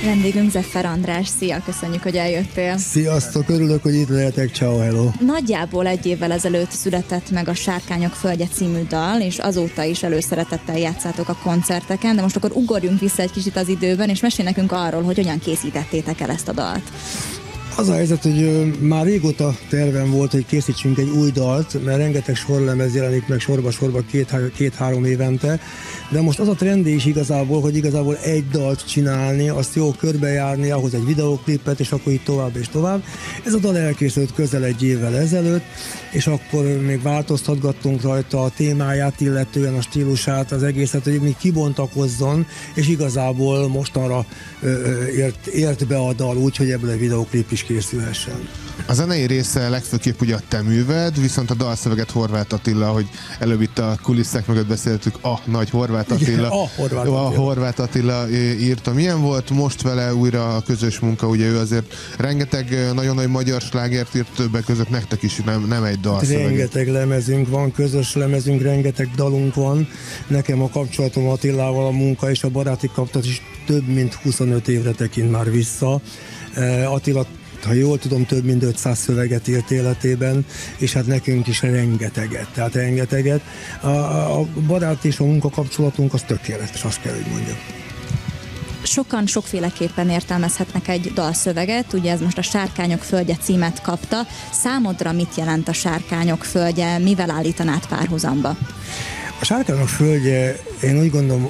Vendégünk Zeffer András. Szia, köszönjük, hogy eljöttél. Sziasztok, örülök, hogy itt lehetek, ciao, hello. Nagyjából egy évvel ezelőtt született meg a Sárkányok földje című dal, és azóta is előszeretettel játszátok a koncerteken, de most akkor ugorjunk vissza egy kicsit az időben, és mesélj nekünk arról, hogy hogyan készítettétek el ezt a dalt. Az a helyzet, hogy már régóta tervem volt, hogy készítsünk egy új dalt, mert rengeteg sorlemez jelenik meg sorba-sorba két-három évente, de most az a trendi is igazából, hogy igazából egy dalt csinálni, azt jó körbejárni, ahhoz egy videóklipet, és akkor így tovább és tovább. Ez a dal elkészült közel egy évvel ezelőtt, és akkor még változtatgattunk rajta a témáját, illetően a stílusát, az egészet, hogy még kibontakozzon, és igazából mostanra ért be a dal úgy, hogy ebből egy videóklip is készülhessen. A zenei része legfőképp ugye a te műved, viszont a dalszöveget Horváth Attila, hogy előbb itt a kulisszák mögött beszéltük, a nagy Horváth Attila. Igen, a Horváth Attila írta. Milyen volt most vele újra a közös munka? Ugye ő azért rengeteg nagyon nagy magyar slágert írt, többek között nektek is, nem egy dalszöveget. Rengeteg lemezünk van, közös lemezünk, rengeteg dalunk van. Nekem a kapcsolatom Attilával, a munka és a baráti kapcsolat is több mint 25 évre tekint már vissza. Attila, ha jól tudom, több mint 500 szöveget írt életében, és hát nekünk is rengeteget. A barát és a munkakapcsolatunk az tökéletes, azt kell, hogy mondjam. Sokan sokféleképpen értelmezhetnek egy dalszöveget, ugye ez most a Sárkányok földje címet kapta. Számodra mit jelent a Sárkányok földje, mivel állítanád párhuzamba? A Sárkányok földje, én úgy gondolom,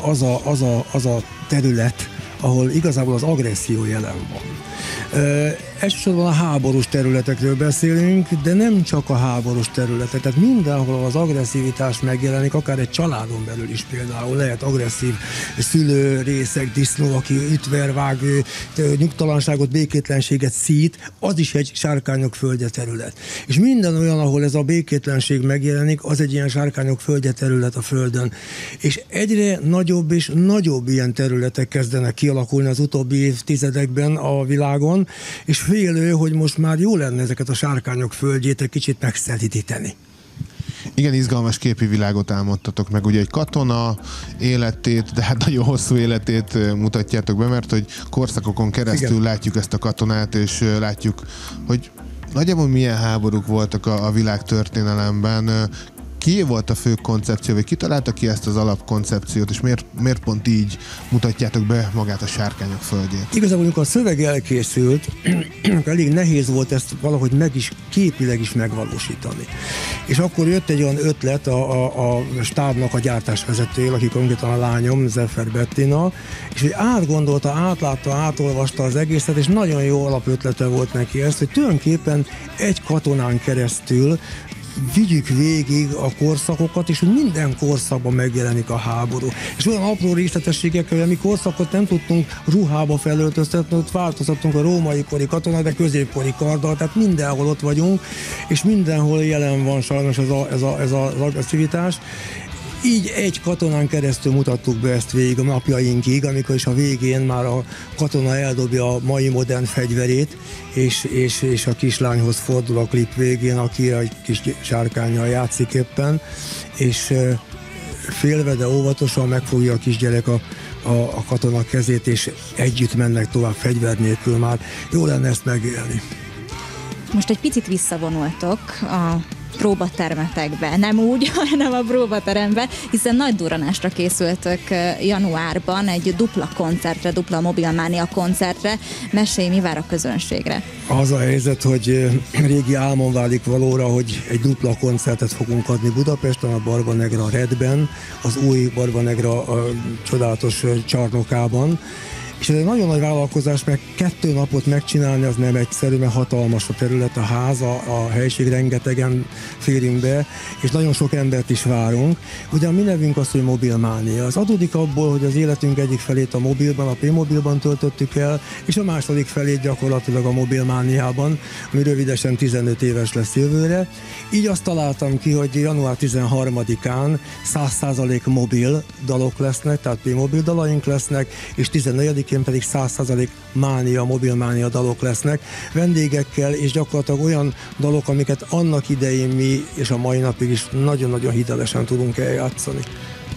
az a terület, ahol igazából az agresszió jelen van. Elsősorban a háborús területekről beszélünk, de nem csak a háborús területek, tehát mindenhol az agresszivitás megjelenik, akár egy családon belül is például lehet agresszív szülő, részeg, disznó, aki ütver, vág, nyugtalanságot, békétlenséget szít, az is egy Sárkányok földje terület. És minden olyan, ahol ez a békétlenség megjelenik, az egy ilyen Sárkányok földje terület a Földön. És egyre nagyobb és nagyobb ilyen területek kezdenek kialakulni az utóbbi évtizedekben a világon, és félő, hogy most már jó lenne ezeket a Sárkányok földjét egy kicsit megszelídíteni. Igen, izgalmas képi világot álmodtatok meg, ugye egy katona életét, de hát nagyon hosszú életét mutatjátok be, mert hogy korszakokon keresztül igen, látjuk ezt a katonát, és látjuk, hogy nagyjából milyen háborúk voltak a világ történelemben. Ki volt a fő koncepció, vagy ki találta ki ezt az alapkoncepciót, és miért pont így mutatjátok be magát a Sárkányok földjét? Igazából, amikor a szöveg elkészült, elég nehéz volt ezt valahogy képileg is megvalósítani. És akkor jött egy olyan ötlet a stábnak a gyártásvezetőjével, aki konkrétan a lányom, Zeffer Bettina, és hogy átgondolta, átlátta, átolvasta az egészet, és nagyon jó alapötlete volt neki ezt, hogy tulajdonképpen egy katonán keresztül vigyük végig a korszakokat, és hogy minden korszakban megjelenik a háború. És olyan apró részletességekkel, hogy a mi korszakot nem tudtunk ruhába felöltöztetni, ott változtattunk a római kori katona, de középkori karddal, tehát mindenhol ott vagyunk, és mindenhol jelen van sajnos ez az agresszivitás. Így egy katonán keresztül mutattuk be ezt végig a napjainkig, amikor is a végén már a katona eldobja a mai modern fegyverét, és a kislányhoz fordul a klip végén, aki egy kis sárkánnyal játszik éppen, és félve, de óvatosan megfogja a kisgyerek a katona kezét, és együtt mennek tovább fegyver nélkül már. Jó lenne ezt megélni. Most egy picit visszavonultok a próbatermetekbe, nem úgy, hanem a próbaterembe, hiszen nagy durranásra készültök januárban egy dupla koncertre, dupla Mobilmania koncertre. Mesélj, mi vár a közönségre? Az a helyzet, hogy régi álmom válik valóra, hogy egy dupla koncertet fogunk adni Budapesten, a Barba Negra Redben, az új Barba Negra csodálatos csarnokában. És ez egy nagyon nagy vállalkozás, mert 2 napot megcsinálni az nem egyszerű, mert hatalmas a terület, a ház, a helység, rengetegen férünk be, és nagyon sok embert is várunk. Ugye a mi nevünk az, hogy Mobilmania. Az adódik abból, hogy az életünk egyik felét a mobilban, a P-mobilban töltöttük el, és a második felét gyakorlatilag a Mobilmániában, ami rövidesen 15 éves lesz jövőre. Így azt találtam ki, hogy január 13-án 100% mobil dalok lesznek, tehát P-mobil dalaink lesznek, és 14-én pedig 100% mánia, mobilmánia dalok lesznek, vendégekkel, és gyakorlatilag olyan dalok, amiket annak idején mi, és a mai napig is nagyon-nagyon hitelesen tudunk eljátszani.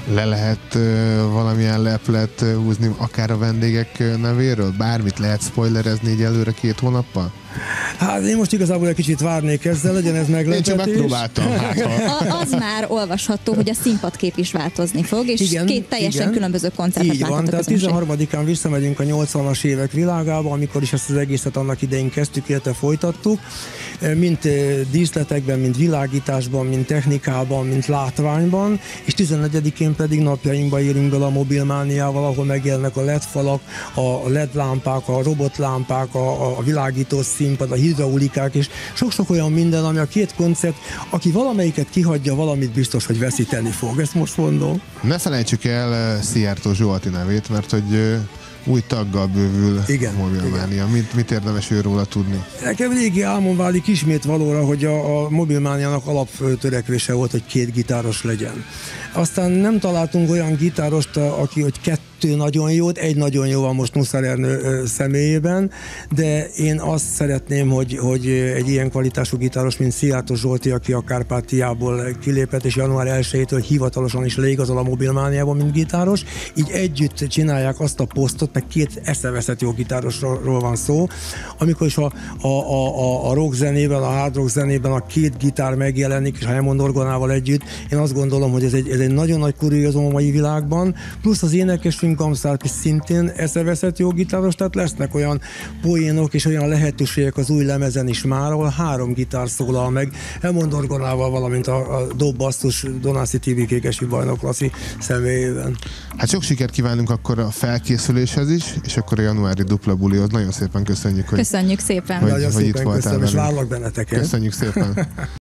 Le lehet valamilyen leplet húzni akár a vendégek nevéről? Bármit lehet spoilerezni így előre 2 hónappal? Hát én most igazából egy kicsit várnék ezzel, legyen ez meglepetés. Én csak megpróbáltam. Az már olvasható, hogy a színpadkép is változni fog, és igen, 2 teljesen különböző koncertet láthatok. Tehát 13-án visszamegyünk a 80-as évek világába, amikor is ezt az egészet annak idején kezdtük, illetve folytattuk. Mind díszletekben, mind világításban, mind technikában, mind látványban, és 14-én pedig napjainkba érünk bele a mobilmániával, ahol megjelennek a LED falak, a LED lámpák, a robotlámpák, a világító színpad, a hidraulikák, és sok-sok olyan minden, ami a 2 koncert, aki valamelyiket kihagyja, valamit biztos, hogy veszíteni fog. Ezt most mondom. Ne felejtsük el Szijjártó Zsolti nevét, mert hogy új taggal bővül a mobilmánia. Mit érdemes róla tudni? Nekem régi álmom válik ismét valóra, hogy a mobilmániának alaptörekvése volt, hogy 2 gitáros legyen. Aztán nem találtunk olyan gitárost, aki hogy 2 nagyon jót, 1 nagyon jó van most Nuszár Ernő személyében, de én azt szeretném, hogy egy ilyen kvalitású gitáros, mint Szijjártó Zsolti, aki a Kárpátiából kilépett, és január 1-től hivatalosan is leigazol a mobilmániában, mint gitáros, így együtt csinálják azt a posztot, meg 2 eszeveszett jó gitárosról van szó, amikor is a rock zenében, a hard rock zenében a 2 gitár megjelenik, és Hammond orgonával együtt, én azt gondolom, hogy ez egy nagyon nagy kuriózum a mai világban, plusz az énekesünk Gamszárpi szintén eszeveszett jó gitáros, tehát lesznek olyan poénok és olyan lehetőségek az új lemezen is már, ahol 3 gitár szólal meg, Hammond orgonával, valamint a dobbasszus Donászi Tibi Kékesi bajnok Laci személyében. Hát sok sikert kívánunk akkor a felkészüléshez is, és akkor a januári dupla bulihoz. Nagyon szépen köszönjük, hogy köszönjük szépen. Hogy itt voltál köszönöm, és várlak benneteket. Köszönjük szépen.